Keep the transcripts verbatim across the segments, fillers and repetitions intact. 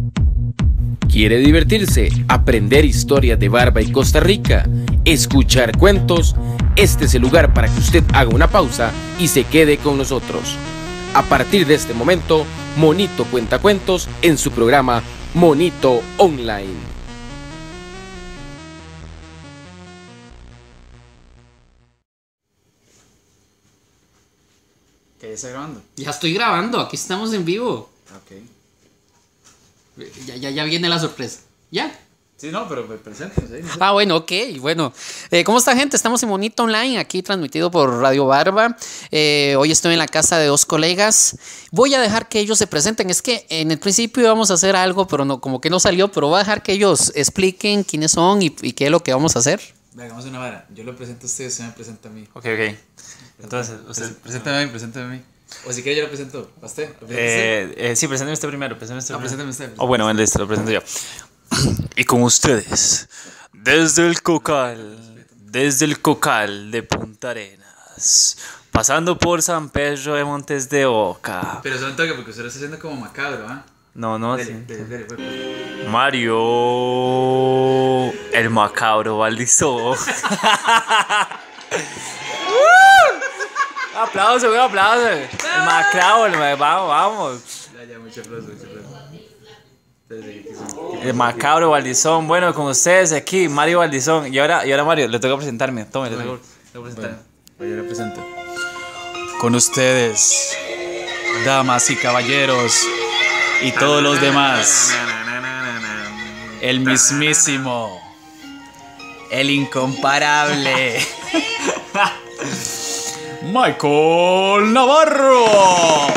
¿Quiere divertirse, aprender historias de Barba y Costa Rica, escuchar cuentos? Este es el lugar para que usted haga una pausa y se quede con nosotros. A partir de este momento, Monito cuenta cuentos en su programa Monito Online. ¿Qué está grabando? Ya estoy grabando, aquí estamos en vivo. Ok. Ya, ya, ya viene la sorpresa. ¿Ya? Sí, no, pero me preséntanos ahí. No sé. Ah, bueno, ok, bueno. Eh, ¿Cómo está, gente? Estamos en Monito Online, aquí transmitido por Radio Barba. Eh, hoy estoy en la casa de dos colegas. Voy a dejar que ellos se presenten. Es que en el principio íbamos a hacer algo, pero no, como que no salió. Pero voy a dejar que ellos expliquen quiénes son y, y qué es lo que vamos a hacer. Hagamos una vara. Yo lo presento a usted, usted me presenta a mí. Ok, ok. Entonces, usted... Preséntame a mí, preséntame a mí. O si quiere yo lo presento a usted. ¿Lo presenta Eh, eh, sí, presénteme usted primero. Presénteme usted usted? No, primero. preséntame usted. Oh, bueno, bueno, listo, lo presento yo. Y con ustedes, desde el Cocal, desde el Cocal de Punta Arenas, pasando por San Pedro de Montes de Oca. Pero solo un toque porque usted lo está haciendo como macabro, ¿ah? No, no, Dele, sí. dele, dele, pues, pues. Mario, el macabro Valdizó. Aplauso, un aplauso. El macabro, el ma- vamos, vamos. Ya, ya, mucho aplauso, mucho aplauso. El macabro Valdizón. Bueno, con ustedes aquí, Mario Valdizón. Y ahora, y ahora Mario, le toca presentarme. Tome, le toca, le toca presentarme. Bueno, yo lo presento. Con ustedes, damas y caballeros, y todos los demás, el mismísimo, el incomparable, Michael Navarro.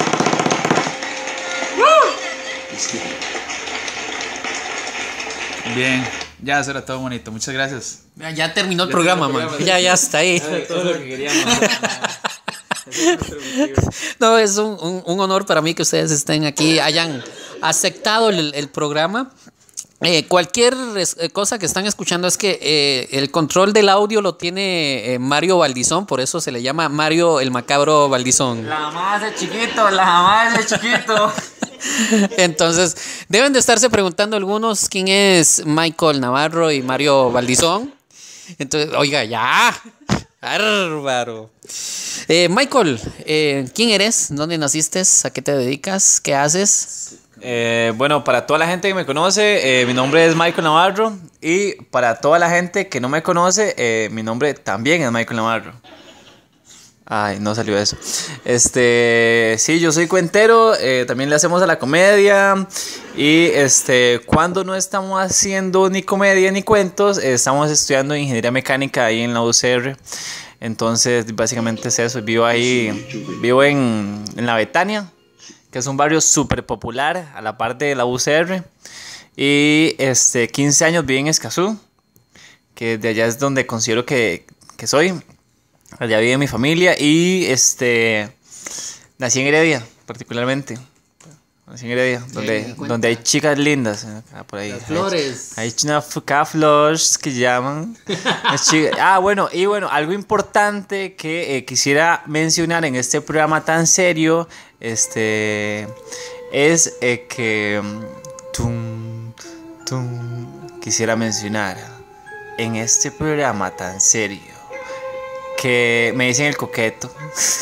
Bien, ya eso era todo bonito, muchas gracias. Ya, ya terminó el Ya programa, terminó el man. programa, Ya, sí. ya está ahí. Todo lo que queríamos. No, es un, un, un honor para mí que ustedes estén aquí, hayan aceptado el, el programa. Eh, cualquier res- eh, cosa que están escuchando es que eh, el control del audio lo tiene eh, Mario Valdizón, por eso se le llama Mario el Macabro Valdizón. La más de chiquito, la más de chiquito. Entonces, deben de estarse preguntando algunos quién es Michael Navarro y Mario Valdizón. Entonces, oiga, ya. Bárbaro. Eh, Michael, eh, ¿quién eres? ¿Dónde naciste? ¿A qué te dedicas? ¿Qué haces? Eh, bueno, para toda la gente que me conoce, eh, mi nombre es Michael Navarro. Y para toda la gente que no me conoce, eh, mi nombre también es Michael Navarro. Ay, no salió eso. Este, sí, yo soy cuentero, eh, también le hacemos a la comedia. Y este, cuando no estamos haciendo ni comedia ni cuentos, eh, estamos estudiando ingeniería mecánica ahí en la U C R. Entonces, básicamente es eso. Vivo ahí, vivo en, en La Betania, que es un barrio súper popular a la parte de la U C R. Y este, quince años viví en Escazú, que de allá es donde considero que, que soy. Allá vive mi familia y este nací en Heredia, particularmente. Nací en Heredia, donde, donde hay chicas lindas. Acá por ahí. Las flores. Hay, hay una cada flores que llaman. Las chicas- ah, bueno, y bueno, algo importante que eh, quisiera mencionar en este programa tan serio, este, es eh, que mm, tum, tum, quisiera mencionar en este programa tan serio que me dicen el coqueto.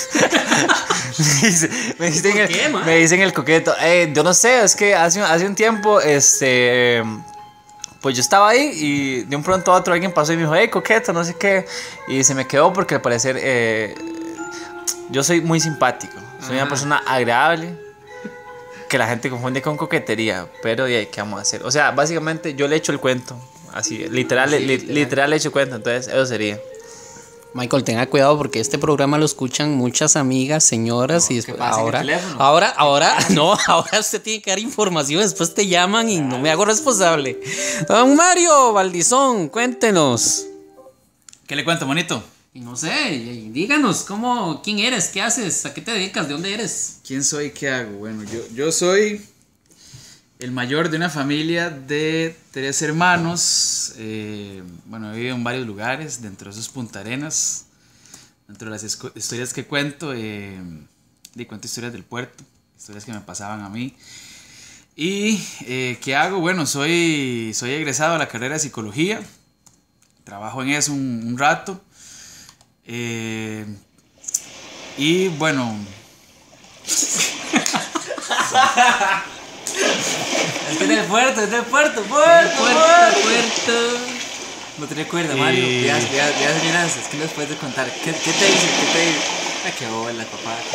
me, dicen, me, dicen ¿Por el, qué, man? me dicen el coqueto. Eh, yo no sé, es que hace, hace un tiempo, este, pues yo estaba ahí y de un pronto a otro alguien pasó y me dijo, hey, coqueto, no sé qué. Y se me quedó porque al parecer eh, yo soy muy simpático. Soy Ajá. una persona agradable que la gente confunde con coquetería. Pero ¿y qué vamos a hacer? O sea, básicamente yo le echo el cuento. Así, literal, Sí, li- literal. literal le echo cuento. Entonces, eso sería. Michael, tenga cuidado porque este programa lo escuchan muchas amigas, señoras y después, pasa en el ahora, teléfono? ahora, ahora, no, ahora usted tiene que dar información, después te llaman y no me hago responsable. Don Mario Valdizón, cuéntenos. ¿Qué le cuento, bonito? Y no sé, y- díganos, ¿cómo, quién eres? ¿Qué haces? ¿A qué te dedicas? ¿De dónde eres? ¿Quién soy y qué hago? Bueno, yo, yo soy el mayor de una familia de tres hermanos. Eh, bueno, he vivido en varios lugares, dentro de esos Punta Arenas. Dentro de las esco- historias que cuento, eh, y cuento historias del puerto, historias que me pasaban a mí. ¿Y eh, qué hago? Bueno, soy, soy egresado a la carrera de psicología. Trabajo en eso un, un rato. Eh, y bueno... Es que es del puerto, es del puerto, puerto, puerto, puerto. No te recuerdas, Mario. Y- Ya, ya, ya, finanzas, ¿qué les puedes contar? ¿Qué, qué te dicen? ¿Qué te dicen? Ay, qué bola, papá, qué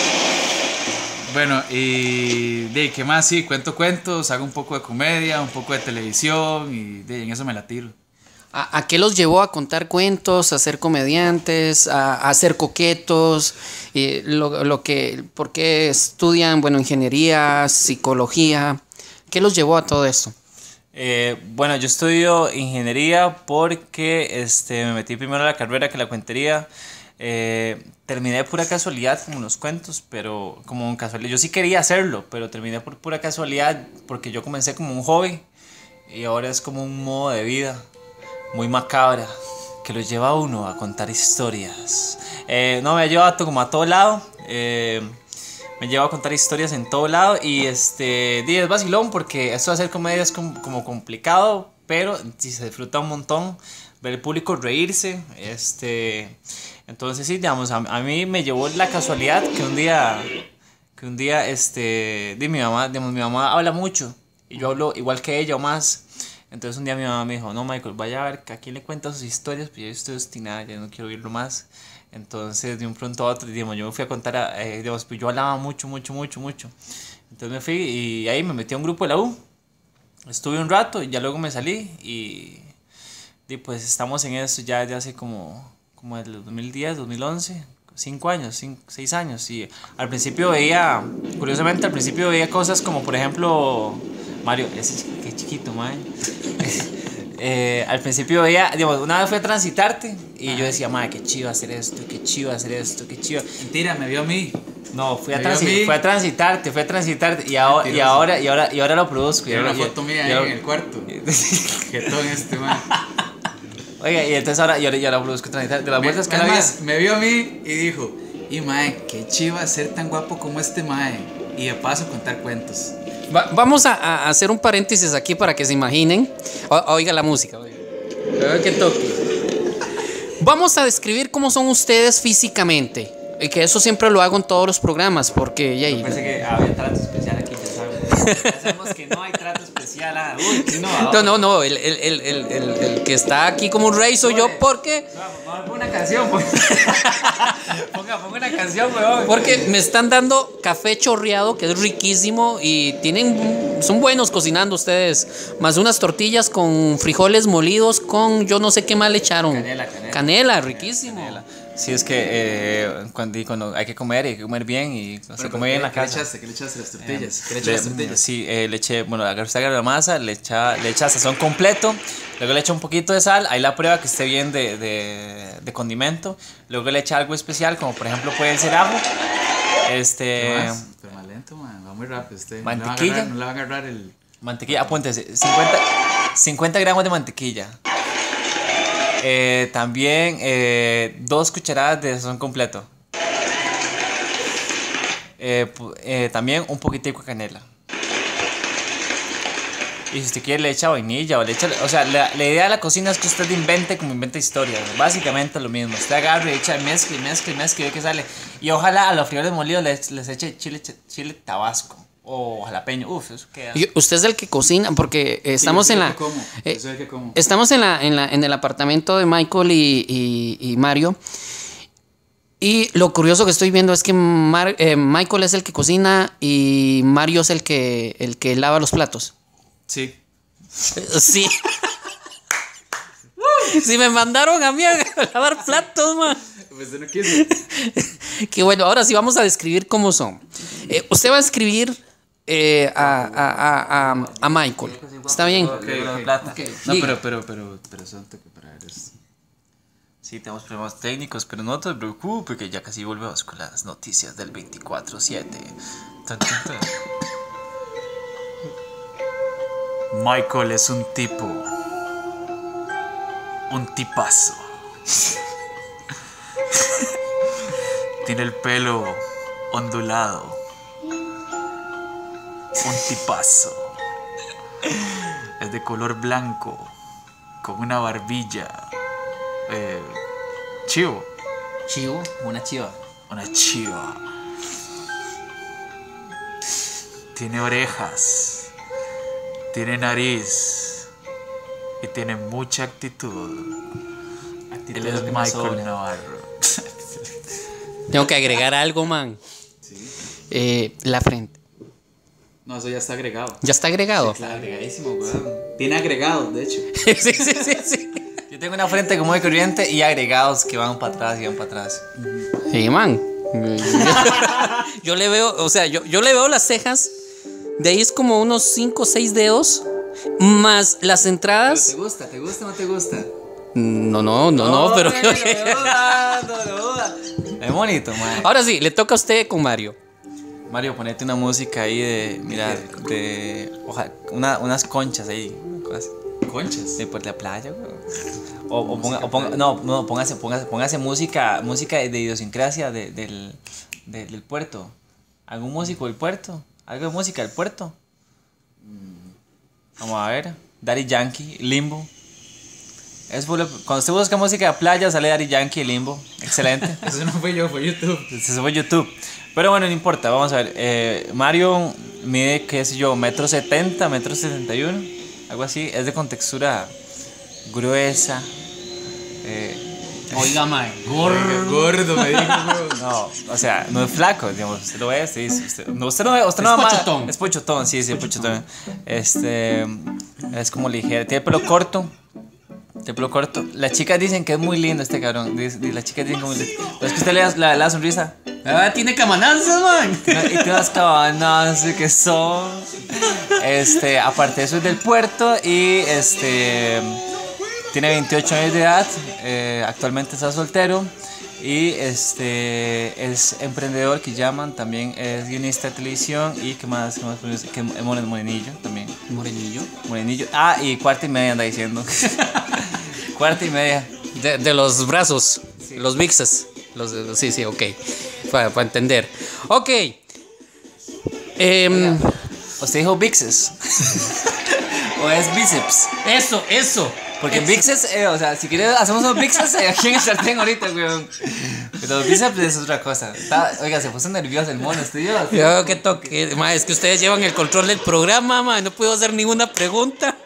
bola. Bueno, y de qué más, sí, cuento cuentos, hago un poco de comedia, un poco de televisión y de, en eso me la tiro. ¿A, a qué los llevó a contar cuentos, a ser comediantes, a, a ser coquetos? Y lo, lo que, ¿por qué estudian, bueno, ingeniería, psicología? ¿Qué los llevó a todo esto? Eh, bueno, yo estudio ingeniería porque este, me metí primero a la carrera que la cuentería. Eh, terminé de pura casualidad como los cuentos, pero como un casualidad. Yo sí quería hacerlo, pero terminé por pura casualidad porque yo comencé como un hobby y ahora es como un modo de vida muy macabra que lo lleva a uno a contar historias. Eh, no, me ha llevado como a todo lado. Eh, me lleva a contar historias en todo lado y este, di, es vacilón porque esto de hacer comedia es como, como complicado, pero sí se disfruta un montón ver el público reírse. Este, entonces sí, digamos, a, a mí me llevó la casualidad que un día, que un día, este, di, mi mamá, digamos, mi mamá habla mucho y yo hablo igual que ella o más. Entonces un día mi mamá me dijo, no, Michael, vaya a ver que a quién le cuenta sus historias, pues yo estoy destinada, ya no quiero oírlo más. Entonces de un pronto a otro, digamos, yo me fui a contar, a, eh, digamos, pues yo hablaba mucho, mucho, mucho, mucho. Entonces me fui y ahí me metí a un grupo de la U. Estuve un rato y ya luego me salí y, y pues estamos en eso ya de hace como, como el dos mil diez, dos mil once, cinco años, cinco, seis años. Y al principio veía, curiosamente al principio veía cosas como por ejemplo, Mario, ese es que chiquito, man. Eh, al principio veía, digamos, una vez fui a Transitarte y Ajá. yo decía, madre, qué chido hacer esto, qué chido hacer esto, qué chido. Mentira, me vio a mí. No, fui a, Me vio a transi mí. fui a Transitarte, fui a Transitarte y ahora, y ahora, y ahora, y ahora lo produzco. Quiero Y una ahora- foto y- mía y ahí ahora- en el cuarto. Jetón este, man. Oiga, y entonces ahora, y ahora, y ahora produzco Transitarte. De las Me, vueltas que la vida. además, me vio a mí y dijo, y mae, qué chiva ser tan guapo como este mae. Y de paso contar cuentos. Va- vamos a, a hacer un paréntesis aquí para que se imaginen. O- oiga la música. Oiga. Oiga que toque. Vamos a describir cómo son ustedes físicamente. Y que eso siempre lo hago en todos los programas. Porque ya ahí. Pensé que había trato especial aquí, ya saben. Ya sabemos que no hay trato especial. Ah, uy, qué innovador. No, no, no. El, el, el, el, el, el que está aquí como un rey soy yo. Porque. No, no, ponga una canción, pues. ponga, ponga una canción, weón. Porque me están dando café chorreado, que es riquísimo. Y tienen. Son buenos cocinando ustedes. Más unas tortillas con frijoles molidos. Con yo no sé qué más le echaron. Canela, canela. Canela, riquísimo. Canela. Sí, es que eh, cuando, y cuando hay que comer, hay que comer bien y se come bien en la ¿Qué le casa. echaste? ¿Qué le echaste a las tortillas? ¿Qué le Le- echaste a las tortillas? Sí, eh, le eché, bueno, agarra usted agarra la masa, le echa, le echa sazón completo, luego le echa un poquito de sal, ahí la prueba que esté bien de, de, de condimento, luego le echa algo especial, como por ejemplo puede ser ajo, este, ¿Qué más? Pero más lento, man. Va muy rápido usted. Mantequilla. No le va a agarrar, no le va a agarrar el... mantequilla, apúntese, cincuenta, cincuenta gramos de mantequilla. Eh, también eh, dos cucharadas de sazón completo. Eh, pu- eh, también un poquitico de canela. Y si usted quiere le echa vainilla o le echa... O sea, la, la idea de la cocina es que usted invente como inventa historias. Básicamente lo mismo. Usted agarra y echa mezcla y mezcla y mezcla y ve que sale. Y ojalá a los frijoles molidos les, les eche chile, chile tabasco o jalapeño. Uf, eso queda... Y usted es el que cocina, porque eh, estamos Sí, en yo soy la. el que como, eh, yo soy el que como. Estamos en la, en la, en el apartamento de Michael y, y- y Mario. Y lo curioso que estoy viendo es que Mar- eh, Michael es el que cocina y Mario es el que, el que lava los platos. Sí. Sí. Si me mandaron a mí a lavar platos, man. Pues usted no quiso. Que bueno, ahora sí vamos a describir cómo son. Eh, usted va a escribir eh, a, a, a, a, a Michael. ¿Está bien? Ok, ok. plata. No, Diga. pero, pero, pero, pero son que para ver esto. Sí, tenemos problemas técnicos, pero no te preocupes, que ya casi volvemos con las noticias del veinticuatro siete. Tan, tan, tan. Michael es un tipo. Un tipazo. Tiene el pelo ondulado. Un tipazo. Es de color blanco, con una barbilla. Eh, chivo. Chivo, una chiva. Una chiva. Tiene orejas. Tiene nariz. Y tiene mucha actitud. Actitud Él es es lo que me sobra. Michael Navarro. Tengo que agregar algo, man. Eh, la frente. No, eso ya está agregado. ¿Ya está agregado? Está agregadísimo, weón. Tiene agregados, de hecho. sí, sí, sí, sí. Yo tengo una frente como de corriente y agregados que van para atrás y van para atrás. Sí, man. Yo le veo, o sea, yo, yo le veo las cejas. De ahí es como unos cinco o seis dedos. Más las entradas. ¿Te gusta? ¿Te gusta o no te gusta? No, no, no, no, pero. Es bonito, man. Ahora sí, le toca a usted con Mario. Mario, ponete una música ahí de, mira, de, oja- una, unas conchas ahí, cosas Conchas. de por la playa, güey. O, o ponga, o ponga- no, no, póngase, póngase, póngase música, música de idiosincrasia de- del, de- del puerto. ¿Algún músico del puerto? ¿Algo de música del puerto? Vamos a ver. Daddy Yankee, Limbo. Es por lo- cuando usted busca música de playa, sale Daddy Yankee, Limbo. Excelente. Eso no fue yo, fue YouTube. Se sube YouTube. Pero bueno, no importa, vamos a ver. Eh, Mario mide, qué sé yo, metro setenta, metro setenta y uno, algo así. Es de contextura gruesa. Eh, Oiga, man. Gordo. Gordo, me dijo, weón. no, o sea, no es flaco, digamos. Usted lo ve, usted dice. Usted, no, usted no ve, usted Es no ve mal- pochotón. Es pochotón, sí, sí, es pochotón. Este. Es como ligero. Tiene pelo corto. Tiene pelo corto. Las chicas dicen que es muy lindo este cabrón. Dice- Las chicas dicen que es muy lindo. Pero es que usted le da la, la sonrisa. Ah, tiene camananzas, man. Y tiene unas cabanas que son. Este, aparte de eso es del puerto y este tiene veintiocho años de edad, eh, actualmente está soltero y este es emprendedor que llaman, también es guionista de televisión y que más, qué más que es moren- morenillo también. Morenillo. Morenillo. Ah, y cuarta y media anda diciendo. Cuarta y media. De, de los brazos, los mixes. Los, de- sí, sí, ok. Para, para entender. Ok. Em, ¿Usted dijo bixes? ¿O es bíceps? eso, eso. Porque bixes, eh, o sea, si quieres hacemos unos bixes eh, aquí en el sartén ahorita, weón. Pero bíceps es otra cosa. Está- oiga, se puso nervioso el mono, estoy yo. Yo que toque. Ma, es que ustedes llevan el control del programa, ma. No puedo hacer ninguna pregunta.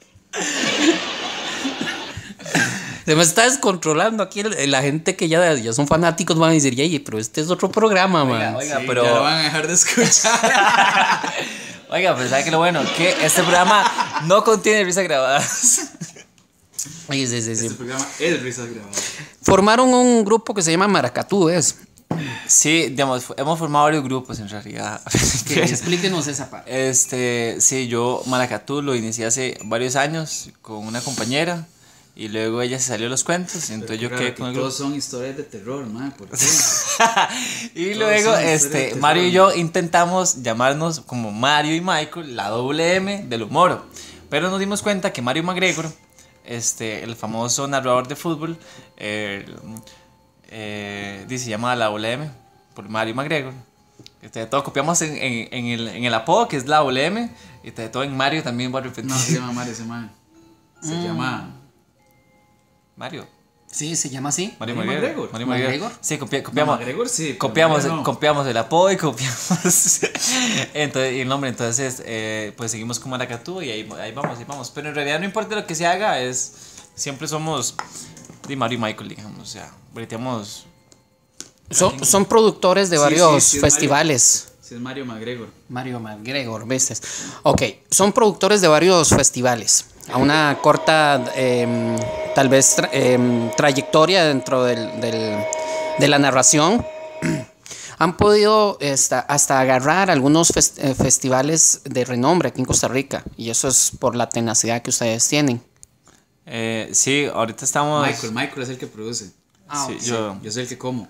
Se me está descontrolando aquí el- la gente que ya, ya son fanáticos van a decir, "Ey, pero este es otro programa, man". Oiga, oiga, Sí, pero. ya lo van a dejar de escuchar. Oiga, pero ¿sabe qué lo bueno? Que este programa no contiene risas grabadas. Oye, sí, sí, sí. Este programa es risas grabadas. Formaron un grupo que se llama Maracatú, ¿es? Sí, digamos, fu- hemos formado varios grupos en realidad. Explíquenos esa parte. Este, sí, yo Maracatú lo inicié hace varios años con una compañera y luego ella se salió de los cuentos, y entonces yo Claro, quedé que con el todos grupo. son historias de terror, man. ¿Por qué? Y Todos luego, son historias de este, terror. Mario y yo intentamos llamarnos como Mario y Michael, la doble M del humor. Pero nos dimos cuenta que Mario McGregor, este, el famoso narrador de fútbol, eh, eh, dice, se llama la doble M por Mario McGregor. Este, todo copiamos en, en, en el, en el apodo que es la doble M, y este, todo en Mario también va a repetir. No se llama Mario, ese man. Se llama. Mario. Sí, se llama así. Mario Mario McGregor. McGregor. Mario ¿McGregor? McGregor. Sí, copi- copiamos. McGregor sí. pero Copiamos, Mario no. copiamos el apodo y copiamos entonces, y el nombre. Entonces, eh, pues seguimos con Maracatú y ahí, ahí vamos, ahí vamos. Pero en realidad no importa lo que se haga, es siempre somos de Mario y Michael, digamos. O sea, breteamos. Son, son productores de Sí, varios sí, sí, es festivales. Sí, es Mario McGregor. Mario McGregor, ¿ves? Ok, son productores de varios festivales. A una corta, em, tal vez, tra- em, trayectoria dentro del, del- de la narración. Han podido esta- hasta agarrar algunos fes- eh, festivales de renombre aquí en Costa Rica. Y eso es por la tenacidad que ustedes tienen. Eh, sí, ahorita estamos. Michael, Michael es el que produce. Ah, Sí, ok. yo. Yo soy el que como.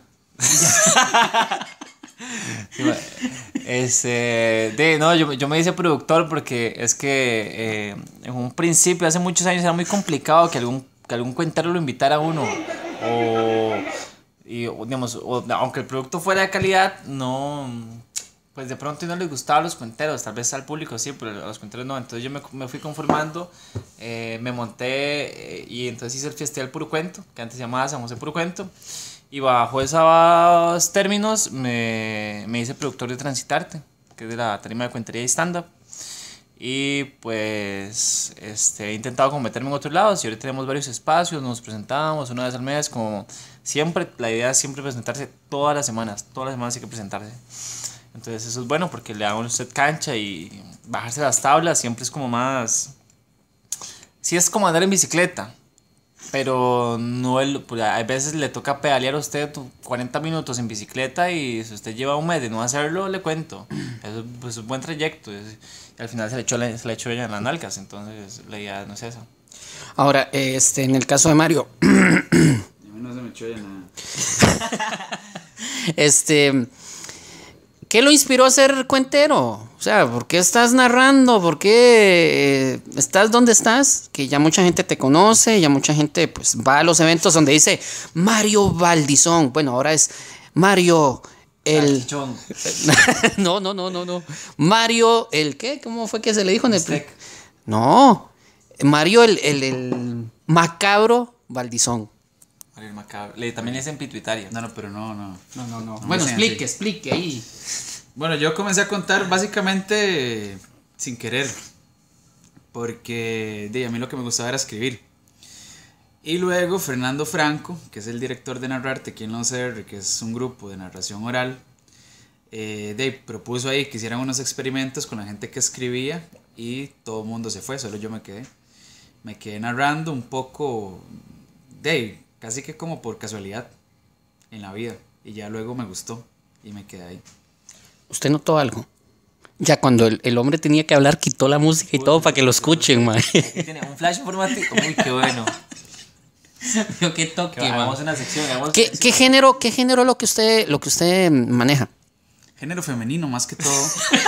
Este, de, no, yo, yo me hice productor porque es que eh, en un principio, hace muchos años, era muy complicado que algún, que algún cuentero lo invitara a uno. O, y, o, digamos, o- aunque el producto fuera de calidad, no, pues de pronto no les gustaban los cuenteros, tal vez al público sí, pero a los cuenteros no. Entonces yo me, me fui conformando, eh, me monté eh, y entonces hice el Festival Puro Cuento, que antes se llamaba San José Puro Cuento. Y bajo esos términos me, me hice productor de Transitarte, que es de la tarima de cuentería y stand-up. Y pues este, he intentado como meterme en otros lados y ahorita tenemos varios espacios, nos presentamos una vez al mes, como siempre, la idea es siempre presentarse todas las semanas, todas las semanas hay que presentarse. Entonces eso es bueno porque le da a usted cancha y bajarse las tablas siempre es como más... Sí es como andar en bicicleta, pero no el, pues, a veces le toca pedalear a usted cuarenta minutos en bicicleta y si usted lleva un mes de no hacerlo, le cuento. Eso pues, es un buen trayecto. Es, y al final se le echó, se le echó ella en las nalgas, entonces la idea no es eso. Ahora, este, en el caso de Mario... A mí no se me echó ya nada. este... ¿Qué lo inspiró a ser cuentero? O sea, ¿por qué estás narrando? ¿Por qué eh, estás donde estás? Que ya mucha gente te conoce, ya mucha gente pues va a los eventos donde dice Mario Valdizón. Bueno, ahora es Mario el... no, no, no, no, no. Mario el ¿qué? ¿Cómo fue que se le dijo en el... Mistec. No, Mario el, el, el macabro Valdizón. Mario el macabro. Le, también le dicen pituitaria. No, no, pero no, no. No, no, no. No Bueno, me dicen explique, así. explique ahí. Bueno, yo comencé a contar básicamente sin querer, porque de, a mí lo que me gustaba era escribir. Y luego Fernando Franco, que es el director de Narrarte aquí en la U C R, que es un grupo de narración oral, eh, de, propuso ahí que hicieran unos experimentos con la gente que escribía y todo el mundo se fue, solo yo me quedé. Me quedé narrando un poco, de, casi que como por casualidad en la vida. Y ya luego me gustó y me quedé ahí. ¿Usted notó algo? Ya cuando el, el hombre tenía que hablar, quitó la música y todo para que lo escuchen, man. Aquí tiene un flash informativo. Uy, qué bueno. Yo qué toque, Que man. hagamos una sección. Hagamos ¿Qué, sección. qué género, qué género lo que usted, lo que usted maneja? Género femenino más que todo.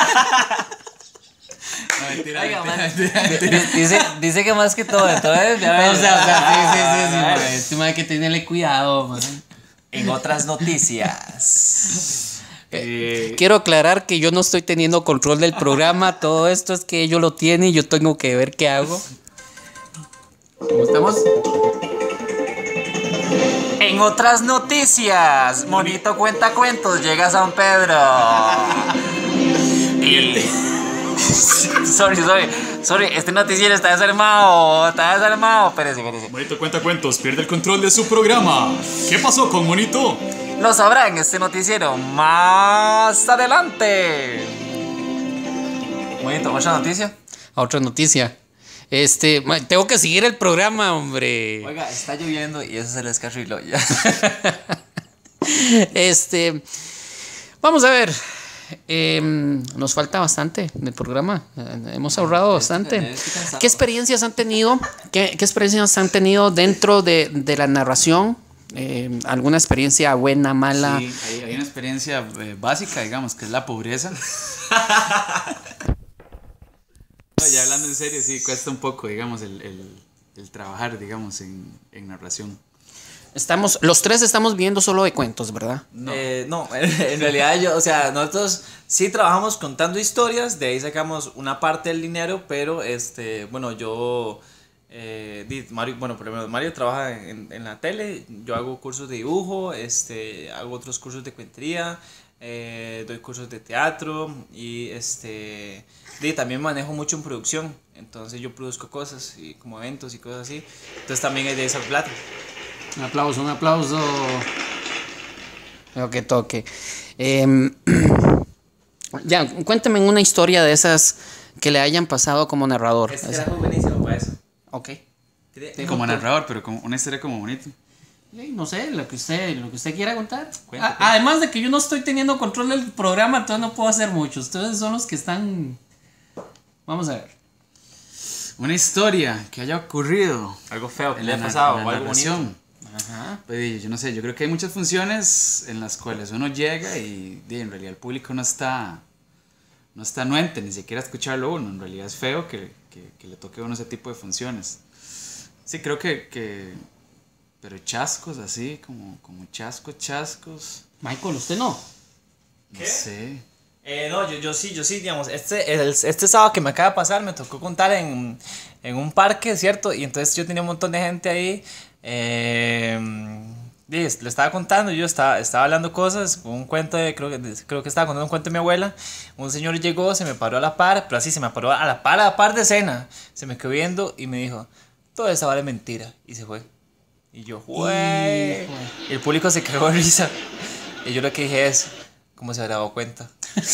No, mentira, Oiga, mentira, man, mentira, di- mentira. di- dice, dice que más que todo, entonces ya ves. O sea, o sea, sí, sí, sí, sí, man. Este man hay que tenerle cuidado, man. En otras noticias. Eh, Quiero aclarar que yo no estoy teniendo control del programa. Todo esto es que ellos lo tienen y yo tengo que ver qué hago. ¿Cómo estamos? En otras noticias, Monito cuenta cuentos, llega a San Pedro. Y... sorry, sorry, sorry, este noticiero está desarmado, está desarmado. Espérese, espérese. Monito cuenta cuentos, pierde el control de su programa. ¿Qué pasó con Monito? Lo sabrá en este noticiero más adelante. Monito, ¿otra noticia? A otra noticia. Este, ma, tengo que seguir el programa, hombre. Oiga, está lloviendo y eso se les carriló ya. Este, vamos a ver. Eh, nos falta bastante del programa. Eh, hemos ahorrado bastante. estoy cansado. ¿Qué experiencias han tenido? ¿Qué, qué experiencias han tenido dentro de, de la narración? Eh, ¿Alguna experiencia buena, mala? Sí, hay, hay una experiencia eh, básica, digamos, que es la pobreza. No, ya hablando en serio, sí, cuesta un poco, digamos, el, el, el trabajar, digamos, en, en narración. Estamos, los tres estamos viendo solo de cuentos, ¿verdad? No. Eh, no, en realidad yo, o sea, nosotros sí trabajamos contando historias, de ahí sacamos una parte del dinero, pero este, bueno, yo, eh, di- Mario, bueno, primero Mario trabaja en, en la tele, yo hago cursos de dibujo, este, hago otros cursos de cuentería, eh, doy cursos de teatro y este, di, también manejo mucho en producción, entonces yo produzco cosas y como eventos y cosas así, entonces también hay de esa plata. Un aplauso, un aplauso. Creo que toque. Eh, ya, cuénteme una historia de esas que le hayan pasado como narrador. Este era muy buenísimo para eso. Ok. Como narrador, pero como una historia como bonita. Sí, no sé, lo que usted, lo que usted quiera contar. Cuente, A- además de que yo no estoy teniendo control del programa, entonces no puedo hacer mucho. Ustedes son los que están. Vamos a ver. Una historia que haya ocurrido Algo feo que en le la, ha nar- pasado en o la algo bonito. narración. Ajá. Pues, yo no sé, yo creo que hay muchas funciones en las cuales uno llega y, y en realidad el público no está no está anuente, ni siquiera escucharlo uno. En realidad es feo que, que, que le toque a uno ese tipo de funciones. Sí, creo que, que pero chascos así, como, como chascos, chascos, Michael, ¿usted no? no sé. Eh, no, yo, yo sí, yo sí, digamos, este, el- este sábado que me acaba de pasar me tocó contar en, en un parque, ¿cierto? Y entonces yo tenía un montón de gente ahí, eh, y es- le estaba contando, yo estaba, estaba hablando cosas, un cuento de, creo que, de- creo que estaba contando un cuento de mi abuela, un señor llegó, se me paró a la par, pero así se me paró a la par, a la par de escena, se me quedó viendo y me dijo, toda esa vara es mentira, y se fue. Y yo, güey, y el público se cagó de risa, y yo lo que dije es, ¿cómo se habrá dado cuenta?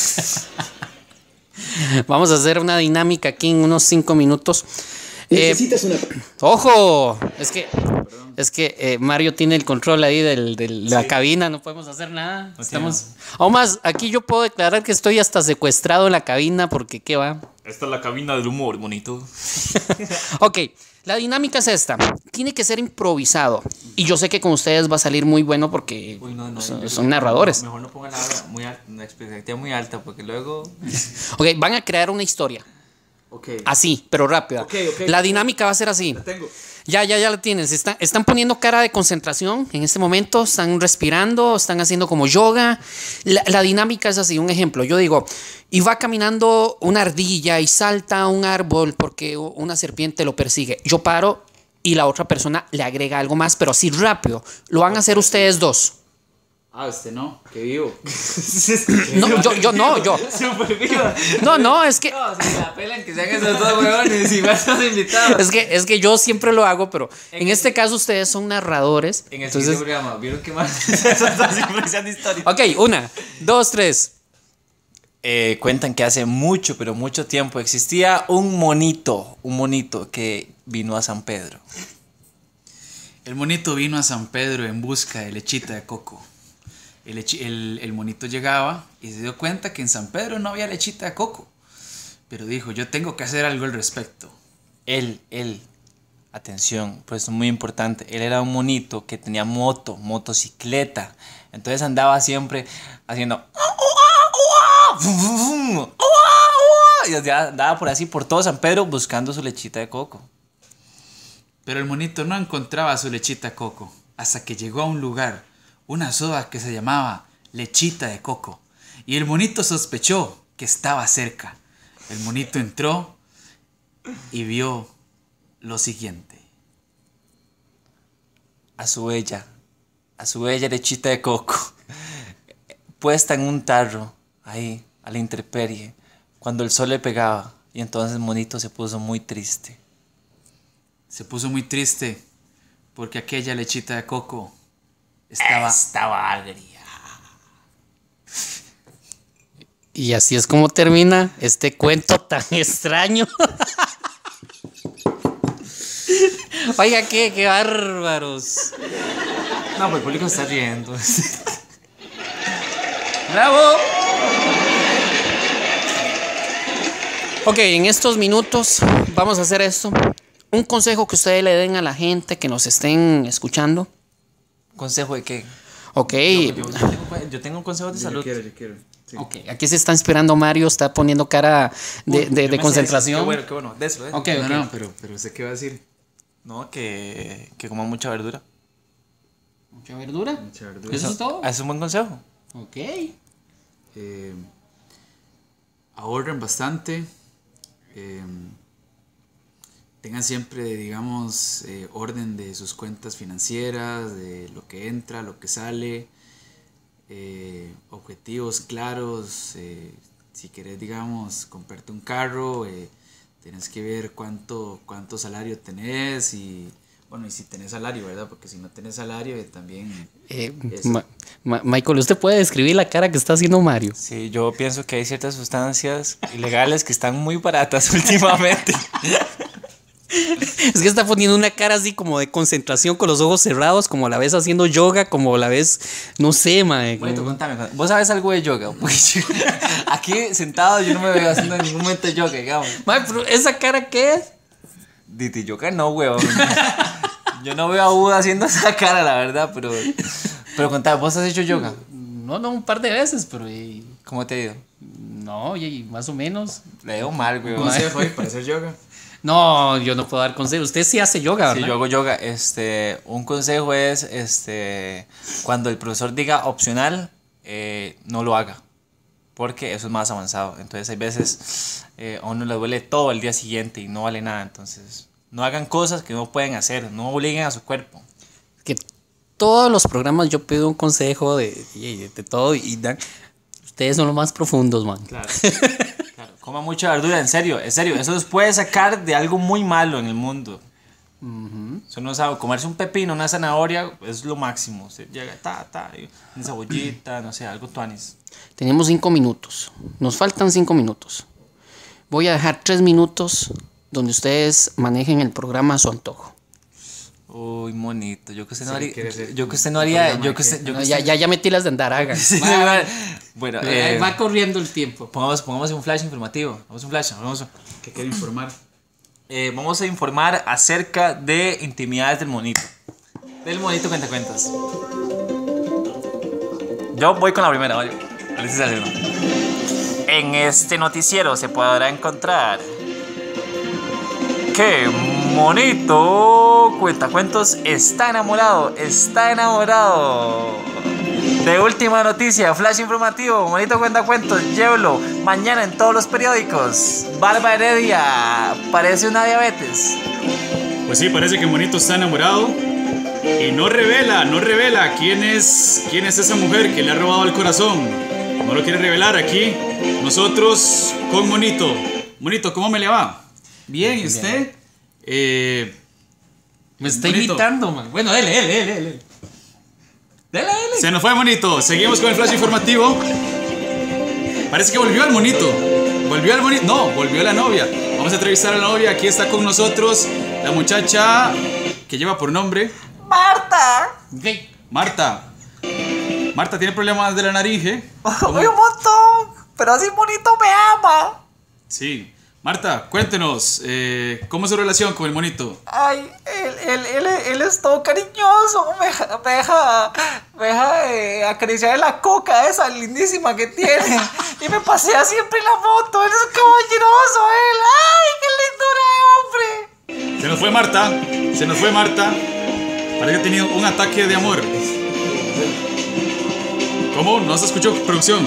Vamos a hacer una dinámica aquí en unos cinco minutos. Eh, Necesitas una... ojo, es que es que eh, Mario tiene el control ahí del, del- de la cabina, no podemos hacer nada. Estamos. Aún más, aquí yo puedo declarar que estoy hasta secuestrado en la cabina porque qué va. Esta es la cabina del humor, bonito. Ok, la dinámica es esta. Tiene que ser improvisado. Y yo sé que con ustedes va a salir muy bueno porque Uy, no, no, son, yo- son narradores. Mejor no pongan la, hora muy alta, una expectativa muy alta, porque luego. Ok, van a crear una historia. Ok. Así, pero rápida. Ok, ok. La dinámica va a ser así. La tengo. Ya, ya, ya la tienes. Están, están poniendo cara de concentración en este momento. Están respirando, están haciendo como yoga. La, la dinámica es así. Un ejemplo. Yo digo, y va caminando una ardilla y salta a un árbol porque una serpiente lo persigue. Yo paro y la otra persona le agrega algo más, pero así rápido. Lo van a hacer ustedes dos. Ah, este no, que vivo. No, yo, yo, no, yo. Súper viva. No, no, es que, No, si la pelan, que sean esos dos huevones y más los invitados. es que, es que yo siempre lo hago, pero en este caso ustedes son narradores. En el Entonces, siguiente programa, ¿vieron qué más? Esas dos impresiones históricas. ok, una, dos, tres. Eh, cuentan que hace mucho, pero mucho tiempo existía un monito, un monito que vino a San Pedro. El monito vino a San Pedro en busca de lechita de coco. El, lechi- el- el monito llegaba y se dio cuenta que en San Pedro no había lechita de coco. Pero dijo, yo tengo que hacer algo al respecto. Él, él, atención, pues es muy importante. Él era un monito que tenía moto, motocicleta. Entonces andaba siempre haciendo. Y andaba por así, por todo San Pedro, buscando su lechita de coco. Pero el monito no encontraba su lechita de coco hasta que llegó a un lugar, una soda que se llamaba lechita de coco. Y el monito sospechó que estaba cerca. El monito entró y vio lo siguiente. A su bella, a su bella lechita de coco, puesta en un tarro, ahí, a la intemperie, cuando el sol le pegaba. Y entonces el monito se puso muy triste. Se puso muy triste porque aquella lechita de coco estaba... Estaba agria. Y así es como termina este cuento tan extraño. Oiga, qué, qué bárbaros. No, pues el público está riendo. ¡Bravo! Ok, en estos minutos vamos a hacer esto. Un consejo que ustedes le den a la gente que nos estén escuchando. ¿Consejo de qué? Ok, Yo, yo tengo, yo tengo consejos de salud. Yo quiero, yo quiero. Sí. ok, aquí se está inspirando Mario, está poniendo cara de, de- Yo de me concentración. sé eso. Qué bueno, qué bueno. De eso, ¿eh? Ok, No, ok. no, pero, pero ¿usted qué va a decir? No, que, que coman mucha verdura. ¿Mucha verdura? Mucha verdura. ¿Eso es todo? Es un buen consejo. Ok. Eh, ahorren bastante. eh, tengan siempre, digamos, eh, orden de sus cuentas financieras, de lo que entra, lo que sale, eh, objetivos claros. eh, si querés, digamos, comprarte un carro, eh, tienes que ver cuánto, cuánto salario tenés y, bueno, y si tenés salario, ¿verdad? Porque si no tenés salario, eh, también... Eh, Eso. Ma- Ma- Michael, ¿usted puede describir la cara que está haciendo Mario? Sí, yo pienso que hay ciertas sustancias ilegales que están muy baratas últimamente. Es que está poniendo una cara así como de concentración con los ojos cerrados, como la ves haciendo yoga, como la ves, no sé, mae. Bueno, como- contame, ¿vos sabes algo de yoga? Porque yo- aquí sentado yo no me veo haciendo en ningún momento yoga, digamos. Mae, pero ¿esa cara qué es? Diti yoga no, weón. Yo no veo a Buda haciendo esa cara, la verdad, pero... Pero contame, ¿vos has hecho yoga? No, no, un par de veces, pero y- ¿Cómo te ha ido? no, y más o menos. Le veo mal, weón. ¿Cómo se fue para hacer yoga? No, yo no puedo dar consejos. Usted sí hace yoga, ¿verdad? Sí, yo hago yoga. Este, un consejo es, este, cuando el profesor diga opcional, eh, no lo haga. porque eso es más avanzado. Entonces hay veces eh, a uno le duele todo el día siguiente y no vale nada. Entonces no hagan cosas que no pueden hacer, no obliguen a su cuerpo. Que todos los programas yo pido un consejo de, de, de todo y dan... Ustedes son los más profundos, man. Claro, claro. Coma mucha verdura, en serio, en serio. Eso los puede sacar de algo muy malo en el mundo. Uh-huh. Eso no sabe, comerse un pepino, una zanahoria es lo máximo. Se llega, ta, ta, una cebollita, no sé, algo tuanis. Tenemos cinco minutos. Nos faltan cinco minutos. Voy a dejar tres minutos donde ustedes manejen el programa a su antojo. Uy, monito, yo que usted no Sí, haría, quiere ser yo que usted no haría, un yo que usted, yo No, que ya, usted- ya, ya metí las de Andaraga. Sí, Va, bueno, va, eh, va corriendo el tiempo. pongamos, pongamos un flash informativo, vamos a un flash, vamos a, ¿Qué quiere informar? eh, vamos a informar acerca de intimidades del monito, del monito cuentacuentas. Yo voy con la primera, Mario. Alicia Salino. En este noticiero se podrá encontrar que Monito Cuentacuentos está enamorado, está enamorado. De última noticia, flash informativo, Monito Cuentacuentos, llévelo mañana en todos los periódicos. Barba Heredia, parece una diabetes. Pues sí, parece que Monito está enamorado y no revela, no revela quién es, quién es esa mujer que le ha robado el corazón. No lo quiere revelar aquí. Nosotros con Monito. Monito, ¿cómo me le va? Bien, ¿y usted? Eh, Me está Monito. imitando, man. Bueno, dele, dele, dele, dele. Dele, dele. Se nos fue Monito. Seguimos con el flash informativo. Parece que volvió el Monito. Volvió el Monito. No, volvió la novia. Vamos a entrevistar a la novia. Aquí está con nosotros la muchacha que lleva por nombre Marta, Ok. Marta. Marta tiene problemas de la laringe. uy, un montón, pero así Monito me ama. Sí. Marta, cuéntenos, eh, ¿cómo es su relación con el Monito? Ay, él, él, él, él es todo cariñoso, me deja, me deja, me deja eh, acariciar la coca esa lindísima que tiene y me pasea siempre en la moto, él es un caballeroso, él, ay, qué lindura de hombre. Se nos fue Marta, se nos fue Marta. Parece que ha tenido un ataque de amor. ¿Cómo? ¿No se escuchó, producción?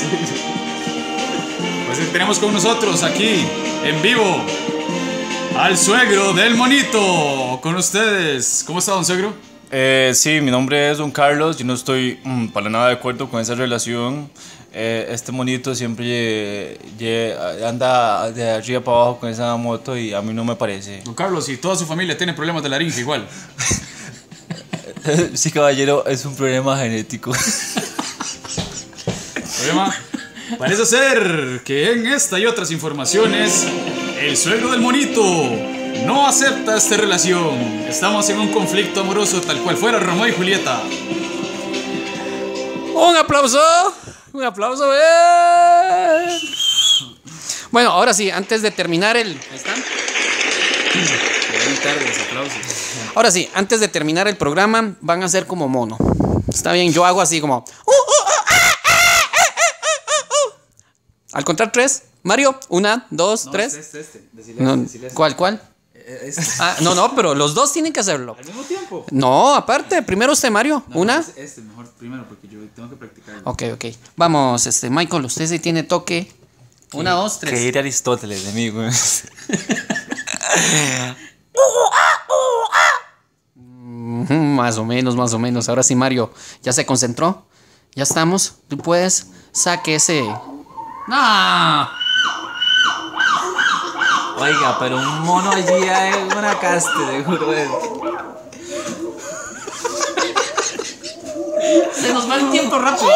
Pues tenemos con nosotros aquí, en vivo, al suegro del Monito. Con ustedes. ¿Cómo está, don suegro? Eh, sí, mi nombre es Don Carlos. Yo no estoy mm, para nada de acuerdo con esa relación. Eh, este monito siempre eh, eh, anda de arriba para abajo con esa moto y a mí no me parece. Don Carlos, y toda su familia tiene problemas de laringe igual. Sí, caballero, es un problema genético. Problema. Parece ser que en esta y otras informaciones, el suegro del Monito no acepta esta relación. Estamos en un conflicto amoroso tal cual fuera Romeo y Julieta. Un aplauso. Un aplauso. eh. Bueno, ahora sí, antes de terminar el... ¿Ahí están? Ahora sí, antes de terminar el programa, van a ser como mono. Está bien, yo hago así como... "Uh, uh, uh, ah, ah, ah, ah, ah, uh". Al contar tres, Mario, una, dos, tres. Este, este, decile, No, decile este. ¿Cuál, cuál? Este. Ah, no, no, pero los dos tienen que hacerlo. ¿Al mismo tiempo? No, aparte, primero usted, Mario. No, Una. no, este, este mejor primero porque yo tengo que practicarlo. Ok, ok. Vamos, este, Michael, usted sí tiene toque. Una, dos, tres. Que ir Aristóteles de mí, güey. Ujú, más o menos, más o menos. Ahora sí, Mario, ¿ya se concentró? ¿Ya estamos? ¿Tú puedes? Saque ese... ¡No! Oiga, pero un mono allí es una caste, seguro. Se nos va el tiempo rápido.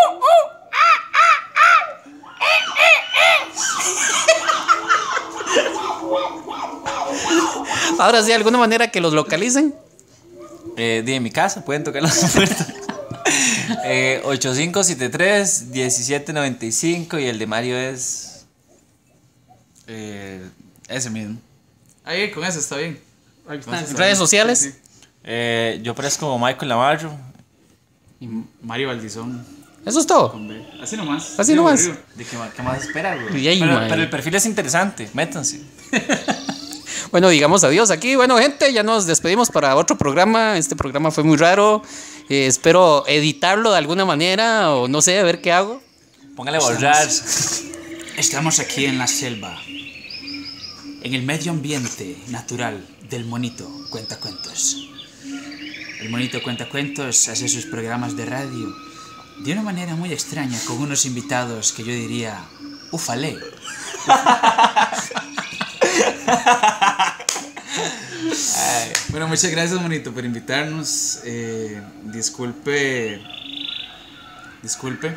Ahora sí, ¿alguna manera que los localicen? Eh, de mi casa, pueden tocar la puerta. eh, ocho cinco siete tres, uno siete nueve cinco y el de Mario es... Eh, ese mismo. Ahí, con ese está bien. Con ese está ¿Redes bien. sociales? Sí, sí. Eh, yo parezco como Michael Navarro. Y Mario Valdizón. Eso es todo. Con B. Así nomás. Así nomás. aburrido. ¿De qué, más- qué más esperas, güey? Y ahí, pero, mae. pero el perfil es interesante, métanse. Bueno, digamos adiós aquí. Bueno, gente, ya nos despedimos para otro programa. Este programa fue muy raro. Eh, espero editarlo de alguna manera o no sé, a ver qué hago. Póngale borrar. Estamos aquí en la selva, en el medio ambiente natural del monito Cuentacuentos. El monito Cuentacuentos hace sus programas de radio de una manera muy extraña, con unos invitados que yo diría, ufale. Ay, bueno, muchas gracias, monito, por invitarnos. Eh, disculpe. Disculpe.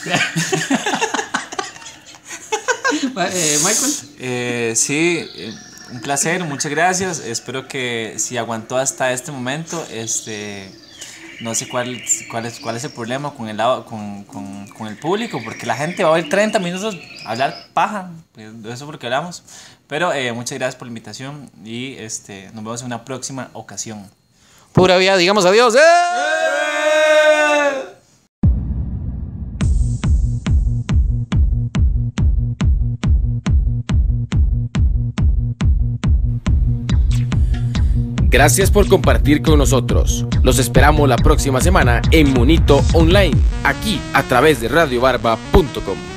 eh, Michael. Eh, sí, eh, un placer, muchas gracias. Espero que si aguantó hasta este momento, este, no sé cuál, cuál, es, cuál es el problema con el, lado- con, con, con el público, porque la gente va a oír treinta minutos a hablar paja, de eso es porque hablamos. Pero eh, muchas gracias por la invitación y este, nos vemos en una próxima ocasión. Pura vida, digamos adiós. ¡Eh! Gracias por compartir con nosotros. Los esperamos la próxima semana en Monito Online, aquí a través de radio barba punto com.